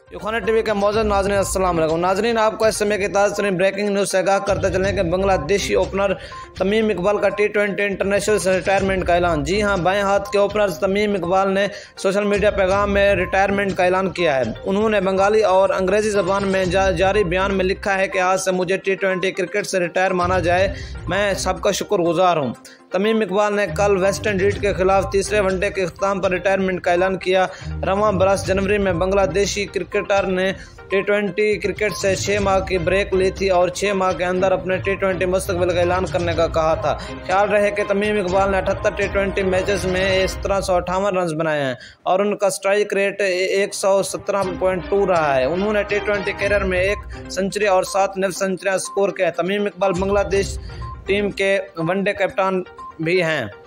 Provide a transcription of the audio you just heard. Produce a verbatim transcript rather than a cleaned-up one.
युखाना TV के मौजूद नाज़रीन अस्सलाम वालेकुम। नाज़रीन, आपको इस समय की ताज़ा ब्रेकिंग न्यूज़ से आगाह करते चलें कि बांग्लादेशी ओपनर तमीम इकबाल का टी ट्वेंटी इंटरनेशनल से रिटायरमेंट का ऐलान। जी हां, बाएं हाथ के ओपनर तमीम इकबाल ने सोशल मीडिया पैगाम में रिटायरमेंट का ऐलान किया है। उन्होंने बंगाली और अंग्रेजी ज़बान में जा, जारी बयान में लिखा है कि आज से मुझे टी ट्वेंटी क्रिकेट से रिटायर माना जाए, मैं सबका शुक्रगुजार हूँ। तमीम इकबाल ने कल वेस्ट इंडीज के खिलाफ तीसरे वनडे के अख्ताम पर रिटायरमेंट का ऐलान किया। रवां बरस जनवरी में बांग्लादेशी क्रिकेटर ने टी ट्वेंटी क्रिकेट से छः माह की ब्रेक ली थी और छः माह के अंदर अपने टी ट्वेंटी मुस्तकबिल का ऐलान करने का कहा था। ख्याल रहे कि तमीम इकबाल ने अठहत्तर टी ट्वेंटी मैचेस में सत्रह सौ अट्ठावन रन बनाए हैं और उनका स्ट्राइक रेट एक सौ सत्रह पॉइंट टू रहा है। उन्होंने टी ट्वेंटी कैरियर में एक सेंचुरी और सात निफ सेंचुरियाँ स्कोर किया। तमीम इकबाल बांग्लादेश टीम के वनडे कप्तान भी हैं।